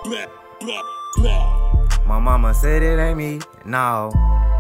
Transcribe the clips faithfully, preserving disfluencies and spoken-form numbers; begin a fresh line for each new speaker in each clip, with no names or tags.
My mama said it ain't me, no.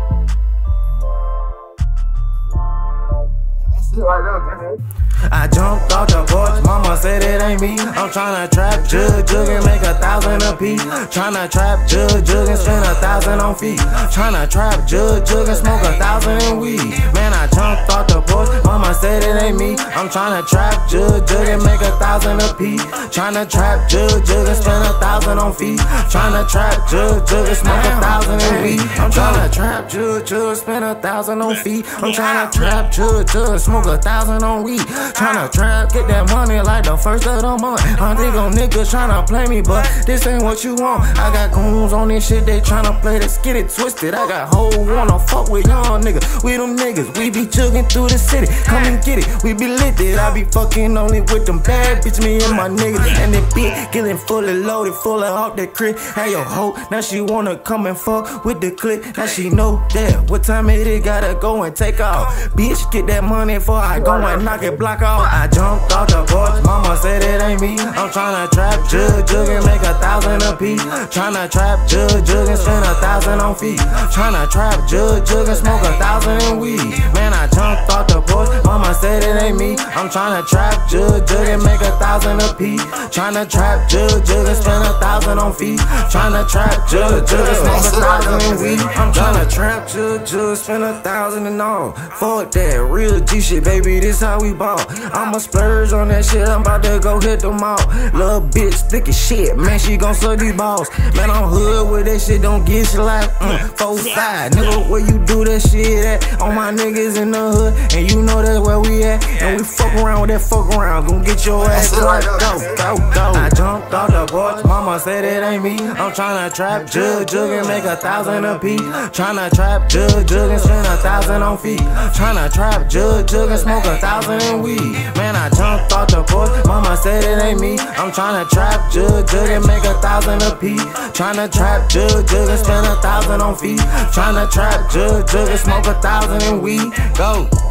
I jumped off the porch, mama said it ain't me. I'm tryna trap, jug, jug and make a thousand a piece. Tryna trap, jug, jug and spend a thousand on feet. Tryna trap, jug, jug and smoke a thousand in weed. Man, I jumped off the porch, mama said it ain't me. I'm tryna trap, jug, jug and make a thousand a piece. Tryna trap, jug, jug and spend a thousand on feet. Tryna trap, jug, jug and smoke a thousand in weed. I'm tryna trap, jug, jug, spend a thousand on feet. I'm tryna trap, jug, jug, smoke a thousand on weed. Tryna trap, get that money like the first of the month. I think on niggas tryna play me, but this ain't what you want. I got goons on this shit, they tryna play, let's get it twisted. I got hoes wanna fuck with young niggas. We them niggas, we be jugging through the city. Come and get it, we be lifted. I be fucking only with them bad bitch, me and my niggas. And that bitch getting fully loaded, full of off that crib. Hey yo hoe, now she wanna come and fuck with the click. Now she know that what time it is, gotta go and take off. Bitch, get that money before I go and knock it block off. I jumped off the porch, mama said it ain't me. I'm tryna trap, jug, jug and make a thousand a piece. Tryna trap, jug, jug and spend a thousand on feet. Tryna trap, jug, jug and smoke a thousand in weed. Man, I jumped off the porch, mama said it ain't me. I'm tryna trap, jug, jug and make a thousand a piece. Tryna trap, jug, jug and spend a thousand on feet. Tryna trap, jug, jug and smoke a thousand in weed. I'm tryna trap, jug, jug, spend a thousand and all. Fuck that real G shit, baby, this how we ball. I'ma splurge on that shit, I'm about to go hit the mall. Little bitch, thick as shit, man, she gon' suck these balls. Man, I'm hood with that shit, don't get slapped. Mm, four five, nigga, where you do that shit at? On my niggas in the hood, and you know that's where we at. And we fuck around with that fuck around, gon' get your ass right. Go, go, go. I jumped off the porch, mama said it ain't me. I'm tryna trap, jug, jug and make a thousand a piece. Tryna trap, jug, jug and spend a thousand on feet. Tryna trap, jug, jug and smoke a thousand in weed. Man, I jumped off the porch, mama said it ain't me. I'm tryna trap, jug, jug and make a thousand a piece. Tryna trap, jug, jug and spend a thousand on feet. Tryna trap, jug, jug and smoke a thousand in weed. Go.